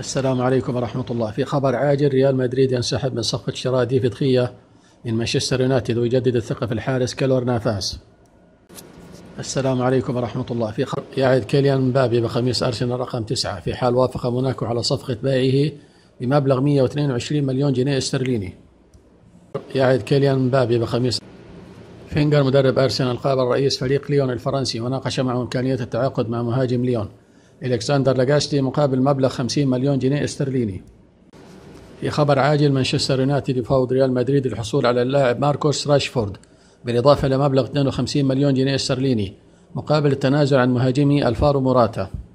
السلام عليكم ورحمة الله. في خبر عاجل: ريال مدريد ينسحب من صفقة شراء ديفيد خيا من مانشستر يونايتد ويجدد الثقة في الحارس كيلور نافاس. السلام عليكم ورحمة الله. في خبر يعد كيليان مبابي بخميس أرسنال رقم 9 في حال وافق موناكو على صفقة بيعه بمبلغ 122 مليون جنيه استرليني. يعد كيليان مبابي بخميس. فينجر مدرب أرسنال قابل رئيس فريق ليون الفرنسي وناقش معه إمكانية التعاقد مع مهاجم ليون إلكسندر لاغاشتي مقابل مبلغ 50 مليون جنيه استرليني. في خبر عاجل: مانشستر يونايتد يفاوض ريال مدريد للحصول على اللاعب ماركوس راشفورد بالإضافة إلى مبلغ 52 مليون جنيه استرليني مقابل التنازل عن مهاجمي الفارو موراتا.